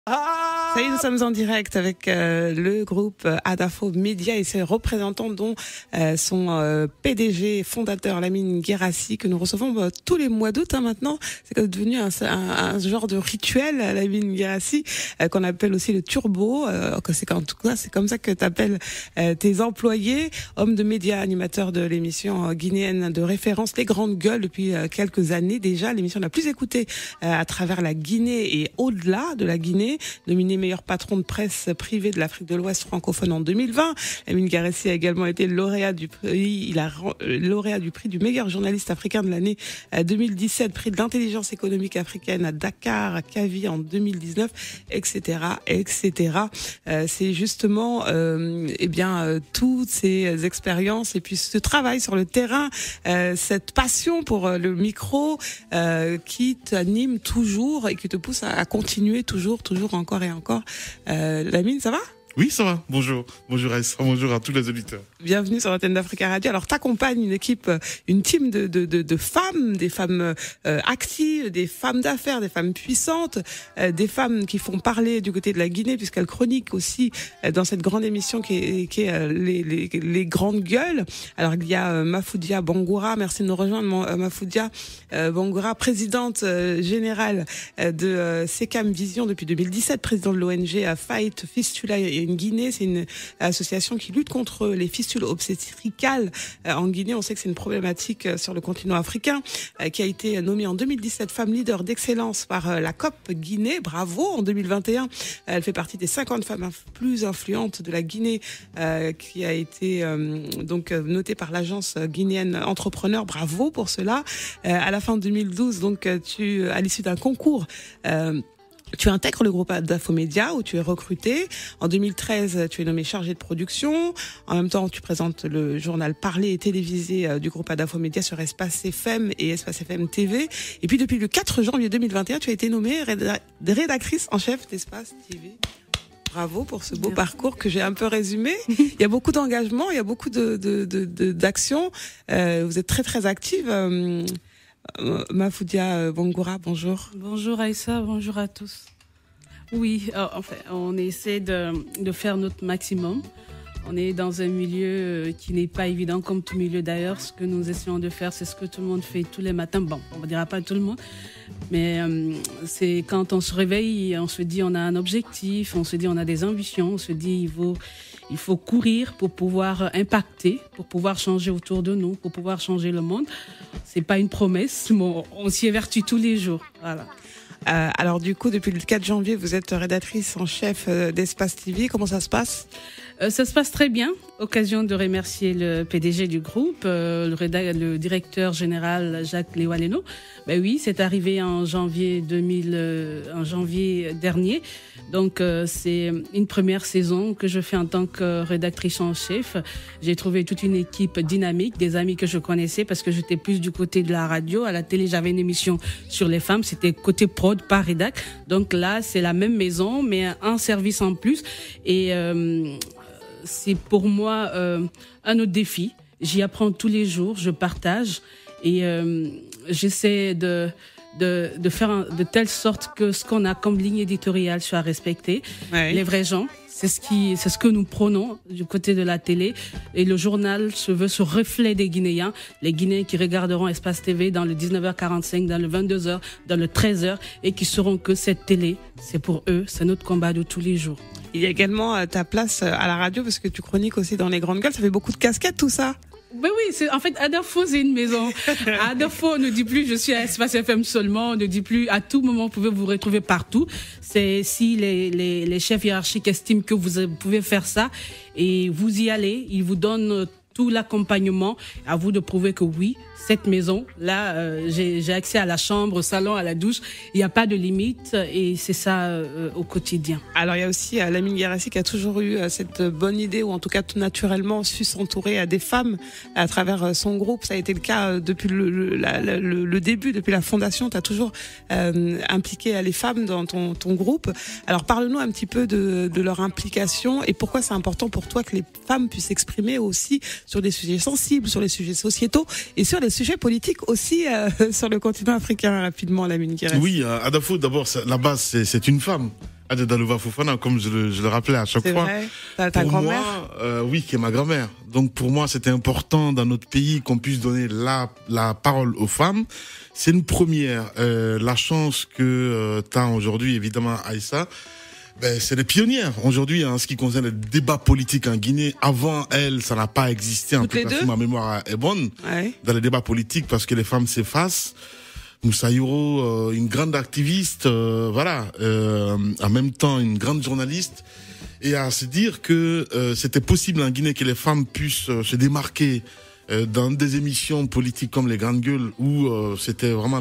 Ça y est, nous sommes en direct avec le groupe Adafo Média et ses représentants dont son PDG fondateur Lamine Guérassi que nous recevons tous les mois d'août maintenant. C'est devenu un genre de rituel, Lamine Guérassi, qu'on appelle aussi le turbo. En tout cas, c'est comme ça que tu appelles tes employés, homme de médias, animateur de l'émission guinéenne de référence Les Grandes Gueules depuis quelques années déjà, l'émission la plus écoutée à travers la Guinée et au-delà de la Guinée, nominé meilleur patron de presse privé de l'Afrique de l'Ouest francophone en 2020. Lamine Guérassi a également été lauréat du prix, lauréat du prix du meilleur journaliste africain de l'année 2017, prix de l'intelligence économique africaine à Dakar, à Kavi en 2019, etc., etc. C'est justement, toutes ces expériences et puis ce travail sur le terrain, cette passion pour le micro qui t'anime toujours et qui te pousse à continuer toujours encore et encore. Lamine, ça va ? Oui, ça va. Bonjour. Bonjour Aïssa. Bonjour à tous les auditeurs. Bienvenue sur l'antenne d'Africa Radio. Alors, t'accompagnes une équipe, une team de femmes, des femmes actives, des femmes d'affaires, des femmes puissantes, des femmes qui font parler du côté de la Guinée, puisqu'elles chroniquent aussi dans cette grande émission qui est les Grandes Gueules. Alors, il y a Mafoudia Bangoura. Merci de nous rejoindre, Mafoudia Bangoura, présidente générale de SECAM Vision depuis 2017, présidente de l'ONG Fight Fistula in Guinée. C'est une association qui lutte contre les fistules obstétricales en Guinée. On sait que c'est une problématique sur le continent africain, qui a été nommée en 2017 femme leader d'excellence par la COP Guinée. Bravo. En 2021, elle fait partie des 50 femmes plus influentes de la Guinée, qui a été notée par l'agence guinéenne Entrepreneur. Bravo pour cela. À la fin de 2012, donc à l'issue d'un concours, tu intègres le groupe Adafo Média où tu es recruté. En 2013, tu es nommé chargé de production. En même temps, tu présentes le journal parlé et télévisé du groupe Adafo Média sur Espace FM et Espace FM TV. Et puis, depuis le 4 janvier 2021, tu as été nommée rédactrice en chef d'Espace TV. Bravo pour ce beau parcours que j'ai un peu résumé. Il y a beaucoup d'engagement, il y a beaucoup d'actions. Vous êtes très, très active. Mafoudia Bangoura, bonjour. Bonjour Aïssa, bonjour à tous. Oui, on essaie de faire notre maximum. On est dans un milieu qui n'est pas évident, comme tout milieu d'ailleurs. Ce que nous essayons de faire, c'est ce que tout le monde fait tous les matins. Bon, on ne dira pas tout le monde, mais c'est quand on se réveille, on se dit on a un objectif, on se dit on a des ambitions, on se dit il faut courir pour pouvoir impacter, pour pouvoir changer autour de nous, pour pouvoir changer le monde. C'est pas une promesse, mais on s'y évertue tous les jours. Voilà. Alors du coup, depuis le 4 janvier, vous êtes rédactrice en chef d'Espace TV. Comment ça se passe ? Ça se passe très bien. Occasion de remercier le PDG du groupe, le directeur général Jacques Lewaleno. Ben oui, c'est arrivé en janvier dernier. Donc c'est une première saison que je fais en tant que rédactrice en chef. J'ai trouvé toute une équipe dynamique, des amis que je connaissais parce que j'étais plus du côté de la radio. À la télé, j'avais une émission sur les femmes, c'était côté prod, pas rédac. Donc là, c'est la même maison, mais un service en plus. Et c'est pour moi un autre défi. J'y apprends tous les jours, je partage et j'essaie de faire de telle sorte que ce qu'on a comme ligne éditoriale soit respecté. Ouais. Les vrais gens, c'est ce que nous prônons du côté de la télé. Et le journal se veut ce reflet des Guinéens, les Guinéens qui regarderont Espace TV dans le 19h45, dans le 22h, dans le 13h et qui sauront que cette télé, c'est pour eux, c'est notre combat de tous les jours. Il y a également ta place à la radio parce que tu chroniques aussi dans les Grandes Gueules. Ça fait beaucoup de casquettes tout ça. Ben oui, en fait, Adafo, c'est une maison. Adafo, on ne dit plus je suis à Espace FM seulement, on ne dit plus à tout moment, vous pouvez vous retrouver partout. C'est si les chefs hiérarchiques estiment que vous pouvez faire ça et vous y allez, ils vous donnent tout l'accompagnement. À vous de prouver que oui, cette maison, là, j'ai accès à la chambre, au salon, à la douche. Il n'y a pas de limite et c'est ça au quotidien. Alors, il y a aussi Lamine Guérassi qui a toujours eu cette bonne idée, ou en tout cas tout naturellement su s'entourer des femmes à travers son groupe. Ça a été le cas depuis le début, depuis la fondation. Tu as toujours impliqué les femmes dans ton groupe. Alors, parle-nous un petit peu de leur implication et pourquoi c'est important pour toi que les femmes puissent s'exprimer aussi sur des sujets sensibles, sur les sujets sociétaux et sur les sujets politiques aussi sur le continent africain, rapidement, Lamine Guérassi. Oui, Adafo, d'abord, la base, c'est une femme. Adja Dalova Fofana, comme je le rappelais à chaque fois. C'est vrai, ta grand-mère. Oui, qui est ma grand-mère. Donc pour moi, c'était important dans notre pays qu'on puisse donner la parole aux femmes. C'est une première. La chance que t'as aujourd'hui, évidemment, Aïssa, c'est les pionnières aujourd'hui en ce qui concerne le débat politique en Guinée. Avant elle, ça n'a pas existé. En tout cas, si ma mémoire est bonne, dans les débats politiques, parce que les femmes s'effacent. Moussa Yoro, une grande activiste, en même temps une grande journaliste, et à se dire que c'était possible en Guinée que les femmes puissent se démarquer dans des émissions politiques comme les Grandes Gueules, où c'était vraiment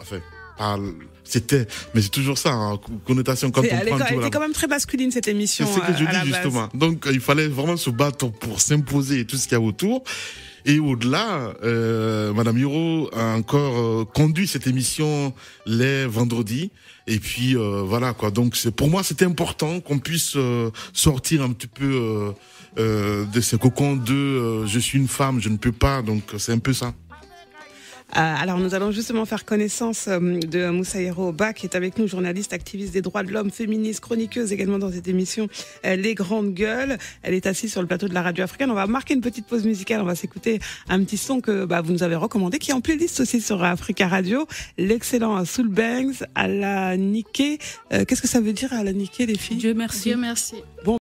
mais c'est toujours ça, hein, connotation quand on prend. Elle était quand même très masculine, cette émission. C'est ce que je dis justement. Donc il fallait vraiment se battre pour s'imposer et tout ce qu'il y a autour. Et au-delà, Madame Yoro a encore conduit cette émission les vendredis. Et puis voilà quoi. Donc pour moi c'était important qu'on puisse sortir un petit peu de ce cocon de je suis une femme, je ne peux pas. Donc c'est un peu ça. Alors nous allons justement faire connaissance de Moussa Yoro Ba, qui est avec nous, journaliste, activiste des droits de l'homme, féministe, chroniqueuse également dans cette émission Les Grandes Gueules. Elle est assise sur le plateau de la radio africaine. On va marquer une petite pause musicale, on va s'écouter un petit son que vous nous avez recommandé, qui est en playlist aussi sur Africa Radio, l'excellent Soul Bangs à la Niké. Qu'est-ce que ça veut dire à la Niké, les filles? Dieu merci. Dieu merci. Bon.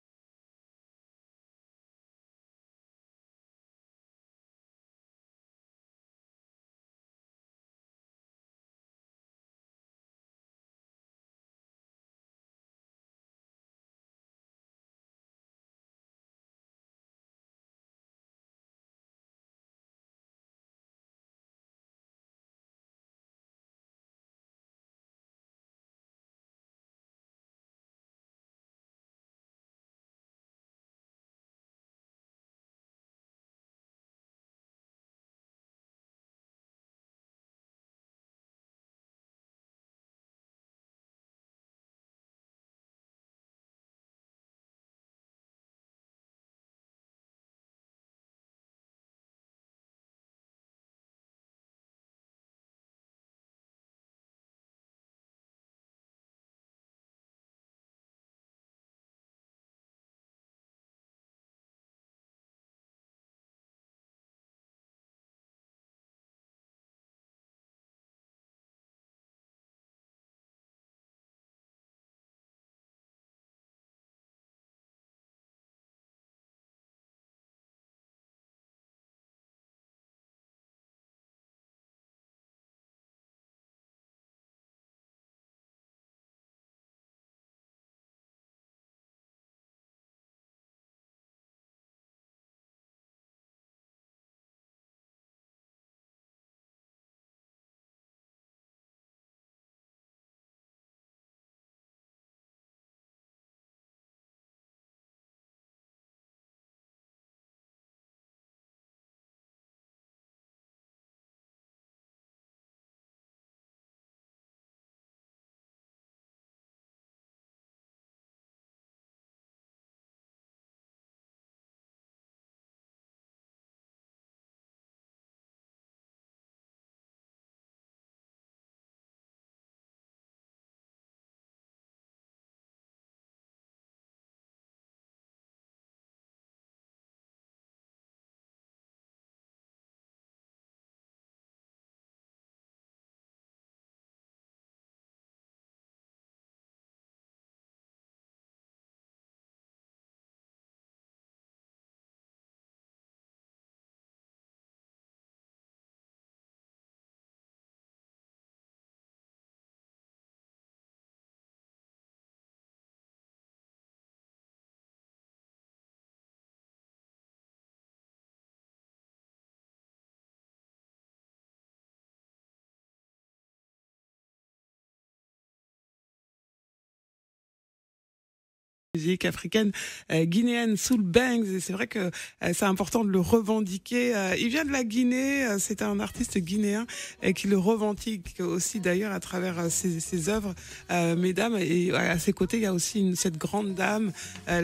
Musique africaine guinéenne, Soul Bangs, et c'est vrai que c'est important de le revendiquer. Il vient de la Guinée, c'est un artiste guinéen qui le revendique aussi d'ailleurs à travers ses œuvres, mesdames. Et à ses côtés, il y a aussi cette grande dame,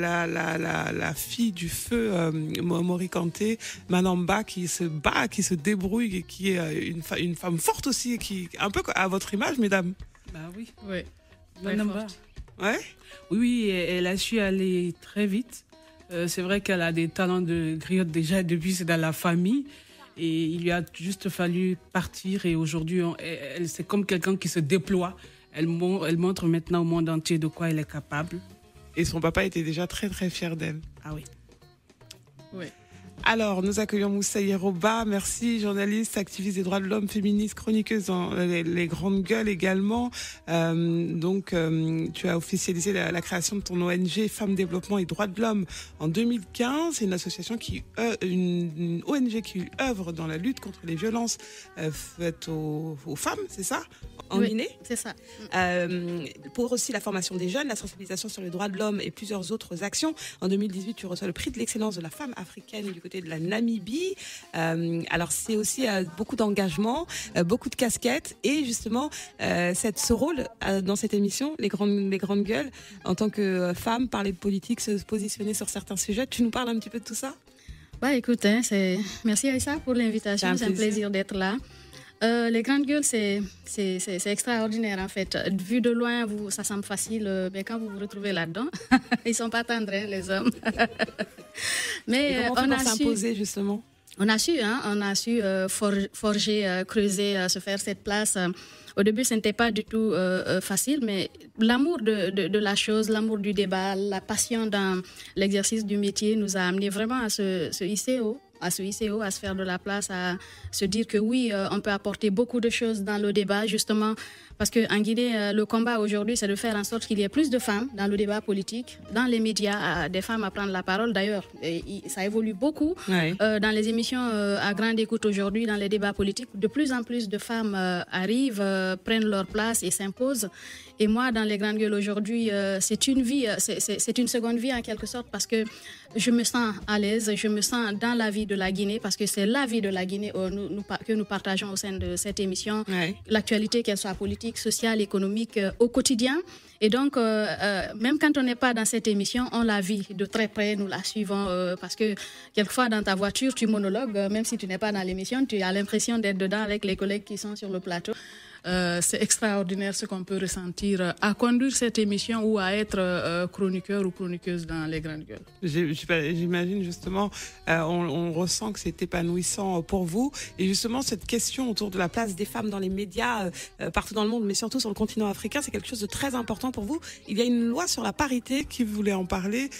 la fille du feu, Mori Kanté, Manamba, qui se bat, qui se débrouille, et qui est une femme forte aussi, qui un peu à votre image, mesdames. Bah oui. Ouais. Manamba. Ouais. Oui, elle a su aller très vite. C'est vrai qu'elle a des talents de griotte déjà depuis, c'est dans la famille. Et il lui a juste fallu partir. Et aujourd'hui, c'est comme quelqu'un qui se déploie. Elle montre maintenant au monde entier de quoi elle est capable. Et son papa était déjà très très fier d'elle. Ah oui. Oui. Alors, nous accueillons Moussa Yeroba, merci, journaliste, activiste des droits de l'homme, féministe, chroniqueuse dans les grandes gueules également. Tu as officialisé la création de ton ONG Femmes, Développement et Droits de l'Homme en 2015. C'est une association une ONG qui œuvre dans la lutte contre les violences faites aux femmes, c'est ça? En Guinée, c'est ça. Pour aussi la formation des jeunes, la sensibilisation sur les droits de l'homme et plusieurs autres actions. En 2018, tu reçois le prix de l'excellence de la femme africaine du côté de la Namibie. Alors c'est aussi beaucoup d'engagement, beaucoup de casquettes et justement ce rôle dans cette émission, les grandes gueules, en tant que femme, parler de politique, se positionner sur certains sujets. Tu nous parles un petit peu de tout ça? Écoute, merci Aïssa pour l'invitation, c'est un plaisir d'être là. Les grandes gueules, c'est extraordinaire en fait. Vu de loin, ça semble facile, mais quand vous vous retrouvez là-dedans, ils sont pas tendres, hein, les hommes. Mais on a s'imposer justement. On a su forger, creuser, se faire cette place. Au début, ce n'était pas du tout facile, mais l'amour de la chose, l'amour du débat, la passion dans l'exercice du métier nous a amené vraiment à se hisser haut. À se faire de la place, à se dire que oui, on peut apporter beaucoup de choses dans le débat, justement, parce qu'en Guinée, le combat aujourd'hui, c'est de faire en sorte qu'il y ait plus de femmes dans le débat politique, dans les médias, des femmes à prendre la parole. D'ailleurs, ça évolue beaucoup dans les émissions à grande écoute aujourd'hui, dans les débats politiques. De plus en plus de femmes arrivent, prennent leur place et s'imposent. Et moi, dans les grandes gueules aujourd'hui, c'est une vie, c'est une seconde vie en quelque sorte, parce que je me sens à l'aise, je me sens dans la vie de la Guinée, parce que c'est la vie de la Guinée que nous partageons au sein de cette émission. L'actualité, qu'elle soit politique, sociale, économique, au quotidien. Et donc, même quand on n'est pas dans cette émission, on la vit de très près, nous la suivons, parce que quelquefois dans ta voiture, tu monologues, même si tu n'es pas dans l'émission, tu as l'impression d'être dedans avec les collègues qui sont sur le plateau. C'est extraordinaire ce qu'on peut ressentir à conduire cette émission ou à être chroniqueur ou chroniqueuse dans les grandes gueules. J'imagine justement, on ressent que c'est épanouissant pour vous. Et justement, cette question autour de la place des femmes dans les médias partout dans le monde, mais surtout sur le continent africain, c'est quelque chose de très important pour vous. Il y a une loi sur la parité qui voulait en parler.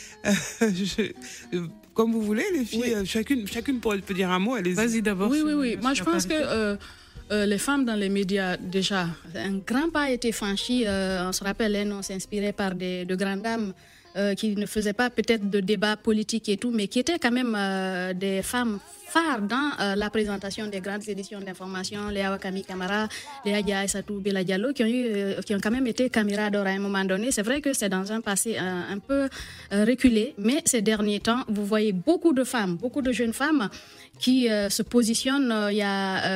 Comme vous voulez, les filles, chacune peut dire un mot. Vas-y d'abord. Oui. Moi, je pense que les femmes dans les médias, déjà, un grand pas a été franchi. On se rappelle, on s'inspirait par de grandes dames qui ne faisaient pas peut-être de débat politique et tout, mais qui étaient quand même des femmes phares dans la présentation des grandes éditions d'information, Léa Wakami Camara, Léa Dia Aïssatou Bella Diallo, qui ont quand même été caméras d'or à un moment donné. C'est vrai que c'est dans un passé un peu reculé, mais ces derniers temps, vous voyez beaucoup de femmes, beaucoup de jeunes femmes qui se positionnent. Il y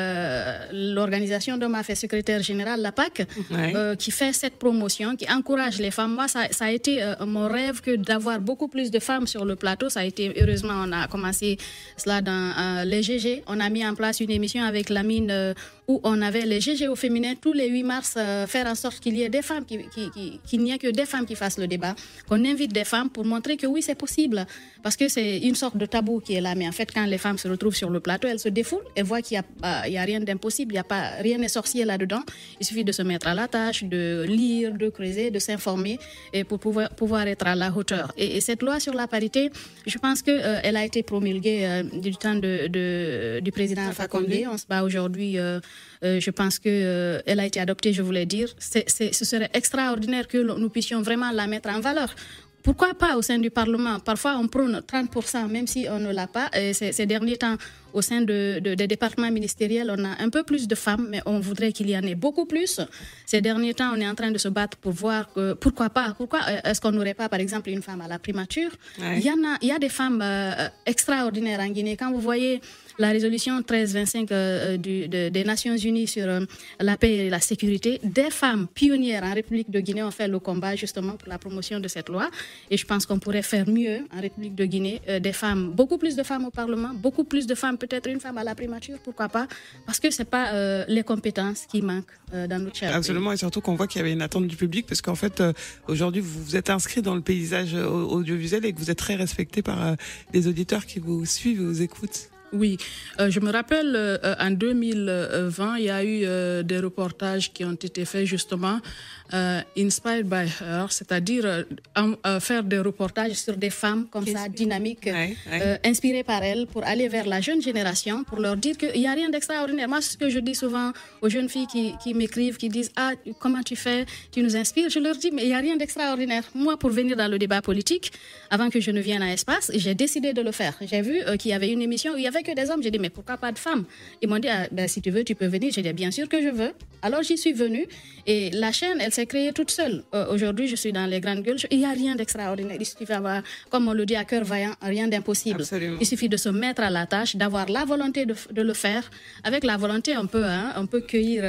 a l'organisation dont m'a fait secrétaire général, la PAC, qui fait cette promotion, qui encourage les femmes. Moi, ça a été mon rêve que d'avoir beaucoup plus de femmes sur le plateau. Ça a été, heureusement, on a commencé cela dans les GG. On a mis en place une émission avec Lamine où on avait les GG au féminin tous les 8 mars, faire en sorte qu'il y ait des femmes, qu'il n'y ait que des femmes qui fassent le débat, qu'on invite des femmes pour montrer que oui, c'est possible. Parce que c'est une sorte de tabou qui est là. Mais en fait, quand les femmes se retrouvent sur le plateau, elles se défoulent et voient qu'il n'y a rien d'impossible, rien n'est sorcier là-dedans. Il suffit de se mettre à la tâche, de lire, de creuser, de s'informer et pour pouvoir être à la hauteur. Et cette loi sur la parité, je pense qu'elle a été promulguée du temps du président Alpha Condé. On se bat aujourd'hui. Je pense qu'elle a été adoptée, je voulais dire. Ce serait extraordinaire que nous puissions vraiment la mettre en valeur. Pourquoi pas au sein du Parlement? Parfois, on prône 30%, même si on ne l'a pas. Et ces derniers temps, au sein des départements ministériels, on a un peu plus de femmes, mais on voudrait qu'il y en ait beaucoup plus. Ces derniers temps, on est en train de se battre pour voir pourquoi pas. Pourquoi est-ce qu'on n'aurait pas, par exemple, une femme à la primature? Il y a des femmes extraordinaires en Guinée. Quand vous voyez la résolution 1325 des Nations Unies sur la paix et la sécurité, des femmes pionnières en République de Guinée ont fait le combat justement pour la promotion de cette loi. Et je pense qu'on pourrait faire mieux en République de Guinée, beaucoup plus de femmes au Parlement, beaucoup plus de femmes peut-être une femme à la primature, pourquoi pas? Parce que c'est pas les compétences qui manquent dans notre cher Absolument, pays. et surtout qu'on voit qu'il y avait une attente du public, parce qu'en fait, aujourd'hui, vous vous êtes inscrit dans le paysage audiovisuel et que vous êtes très respecté par les auditeurs qui vous suivent et vous écoutent. Oui, je me rappelle en 2020, il y a eu des reportages qui ont été faits justement inspired by her, c'est-à-dire faire des reportages sur des femmes comme ça, dynamiques, inspirées par elles, pour aller vers la jeune génération, pour leur dire qu'il n'y a rien d'extraordinaire. Moi, c'est ce que je dis souvent aux jeunes filles qui m'écrivent, qui disent « Ah, comment tu fais? Tu nous inspires ?» Je leur dis « Mais il n'y a rien d'extraordinaire. » Moi, pour venir dans le débat politique, avant que je ne vienne à Espace, j'ai décidé de le faire. J'ai vu qu'il y avait une émission où il y avait que des hommes. J'ai dit, mais pourquoi pas de femmes? Ils m'ont dit, ah, ben, si tu veux, tu peux venir. J'ai dit, bien sûr que je veux. Alors, j'y suis venue. Et la chaîne, elle s'est créée toute seule. Aujourd'hui, je suis dans les grandes gueules. Il n'y a rien d'extraordinaire. Il suffit d'avoir, comme on le dit à cœur vaillant, rien d'impossible. Absolument. Il suffit de se mettre à la tâche, d'avoir la volonté de le faire. Avec la volonté, on peut cueillir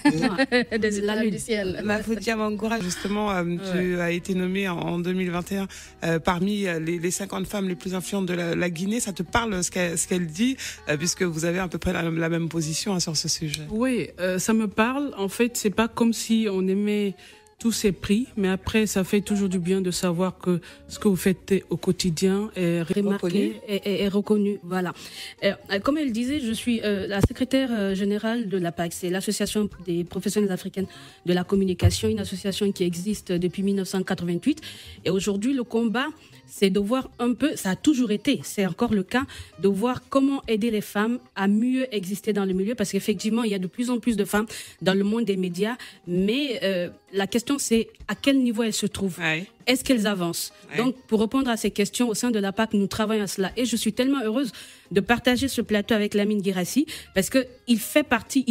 des étoiles du ciel. Mafoudia Mangoura, justement, tu as été nommée en 2021 parmi les 50 femmes les plus influentes de la Guinée. Ça te parle ce qu'elle dit, puisque vous avez à peu près la même position sur ce sujet? Oui, ça me parle. En fait, c'est pas comme si on aimait tous ces prix, mais après, ça fait toujours du bien de savoir que ce que vous faites au quotidien est remarqué et reconnu. Voilà. Comme elle disait, je suis la secrétaire générale de l'APAC, c'est l'Association des professionnels africaines de la communication, une association qui existe depuis 1988. Et aujourd'hui, le combat, c'est de voir un peu, ça a toujours été, c'est encore le cas, de voir comment aider les femmes à mieux exister dans le milieu, parce qu'effectivement, il y a de plus en plus de femmes dans le monde des médias, mais la question, c'est à quel niveau elles se trouvent. Ouais. Est-ce qu'elles avancent? Ouais. Donc, pour répondre à ces questions, au sein de l'APAC, nous travaillons à cela. Et je suis tellement heureuse de partager ce plateau avec Lamine Guirassy, parce qu'il fait partie,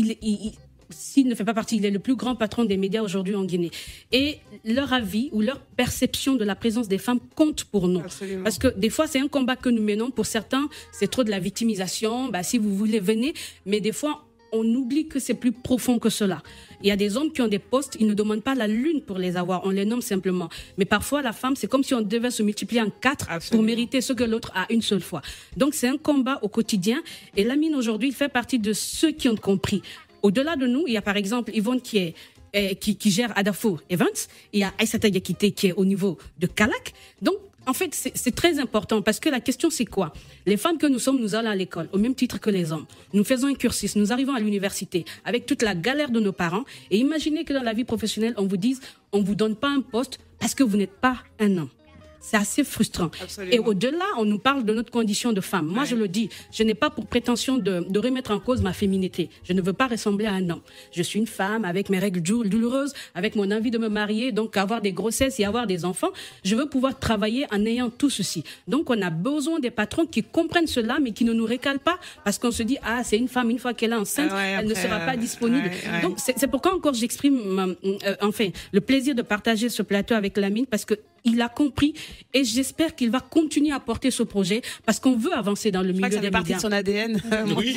s'il ne fait pas partie, il est le plus grand patron des médias aujourd'hui en Guinée. Et leur avis ou leur perception de la présence des femmes compte pour nous. Absolument. Parce que des fois, c'est un combat que nous menons. Pour certains, c'est trop de la victimisation. Bah, si vous voulez, venez. Mais des fois, on oublie que c'est plus profond que cela. Il y a des hommes qui ont des postes, ils ne demandent pas la lune pour les avoir, on les nomme simplement. Mais parfois, la femme, c'est comme si on devait se multiplier en 4 pour mériter ce que l'autre a une seule fois. Donc, c'est un combat au quotidien. Et Lamine, aujourd'hui, il fait partie de ceux qui ont compris. Au-delà de nous, il y a par exemple Yvonne qui gère Adafo Events, il y a Aïssata Yakité qui est au niveau de Kalak. Donc, en fait, c'est très important parce que la question, c'est quoi? Les femmes que nous sommes, nous allons à l'école, au même titre que les hommes. Nous faisons un cursus, nous arrivons à l'université avec toute la galère de nos parents. Et imaginez que dans la vie professionnelle, on vous dise, on ne vous donne pas un poste parce que vous n'êtes pas un homme. C'est assez frustrant. Absolument. Et au-delà, on nous parle de notre condition de femme. Moi, je le dis, je n'ai pas pour prétention de remettre en cause ma féminité. Je ne veux pas ressembler à un homme. Je suis une femme avec mes règles douloureuses, avec mon envie de me marier, donc avoir des grossesses et avoir des enfants. Je veux pouvoir travailler en ayant tout ceci. Donc, on a besoin des patrons qui comprennent cela, mais qui ne nous récalent pas parce qu'on se dit, ah, c'est une femme, une fois qu'elle est enceinte, elle ne sera pas disponible. Donc, c'est pourquoi encore j'exprime, le plaisir de partager ce plateau avec Lamine, parce que il a compris et j'espère qu'il va continuer à porter ce projet parce qu'on veut avancer dans le milieu des médias. Ça fait partie de son ADN. Oui.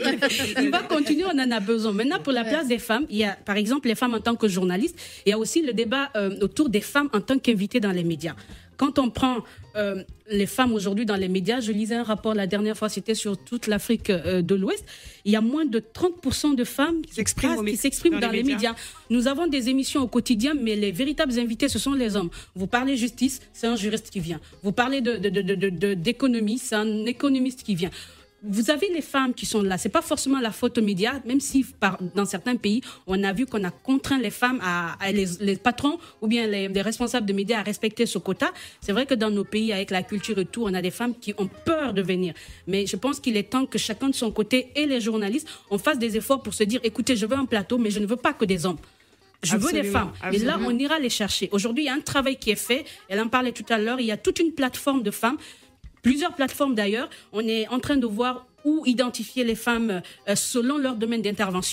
Il va continuer, on en a besoin. Maintenant, pour la place des femmes, il y a par exemple les femmes en tant que journalistes. Il y a aussi le débat autour des femmes en tant qu'invitées dans les médias. Quand on prend les femmes aujourd'hui dans les médias, je lisais un rapport la dernière fois, c'était sur toute l'Afrique de l'Ouest, il y a moins de 30% de femmes qui s'expriment dans les médias. Nous avons des émissions au quotidien, mais les véritables invités, ce sont les hommes. Vous parlez justice, c'est un juriste qui vient. Vous parlez d'économie, c'est un économiste qui vient. Vous avez les femmes qui sont là. C'est pas forcément la faute aux médias, même si dans certains pays, on a vu qu'on a contraint les femmes les patrons ou bien les responsables de médias à respecter ce quota. C'est vrai que dans nos pays, avec la culture et tout, on a des femmes qui ont peur de venir. Mais je pense qu'il est temps que chacun de son côté et les journalistes, on fasse des efforts pour se dire, écoutez, je veux un plateau, mais je ne veux pas que des hommes. Je veux des femmes. Absolument. Et là, on ira les chercher. Aujourd'hui, il y a un travail qui est fait. Elle en parlait tout à l'heure. Il y a toute une plateforme de femmes. Plusieurs plateformes d'ailleurs, on est en train de voir où identifier les femmes selon leur domaine d'intervention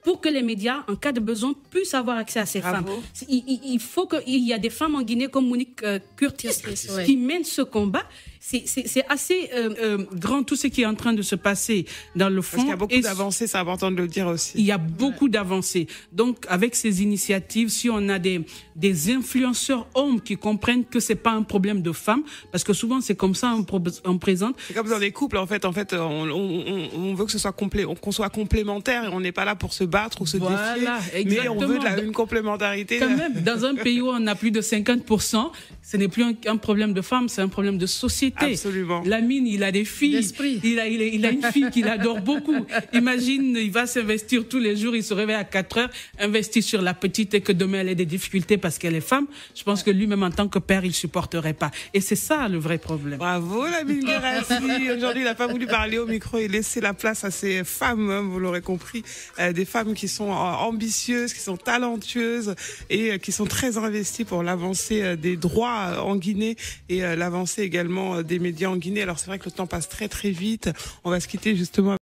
pour que les médias, en cas de besoin, puissent avoir accès à ces femmes. Il faut qu'il y ait des femmes en Guinée comme Monique Curtis qui mènent ce combat. C'est assez grand tout ce qui est en train de se passer dans le fond. Parce qu'il y a beaucoup d'avancées, c'est important de le dire aussi. Il y a beaucoup d'avancées. Donc, avec ces initiatives, si on a des influenceurs hommes qui comprennent que c'est pas un problème de femmes, parce que souvent c'est comme ça on présente. C'est comme dans les couples, en fait, on veut que ce soit qu'on soit complémentaire et on n'est pas là pour se battre ou se défier. Mais on veut une complémentarité. Quand même, dans un pays où on a plus de 50%, ce n'est plus un problème de femmes, c'est un problème de société. Absolument. Lamine, il a des filles. Il a une fille qu'il adore beaucoup. Imagine, il va s'investir tous les jours, il se réveille à 4 heures, investir sur la petite et que demain elle ait des difficultés parce qu'elle est femme. Je pense que lui-même, en tant que père, il supporterait pas. Et c'est ça le vrai problème. Bravo, Lamine Guérassi. Aujourd'hui, il n'a pas voulu parler au micro et laisser la place à ces femmes, hein, vous l'aurez compris, des femmes qui sont ambitieuses, qui sont talentueuses et qui sont très investies pour l'avancée des droits en Guinée et l'avancée également des médias en Guinée. Alors c'est vrai que le temps passe très très vite. On va se quitter justement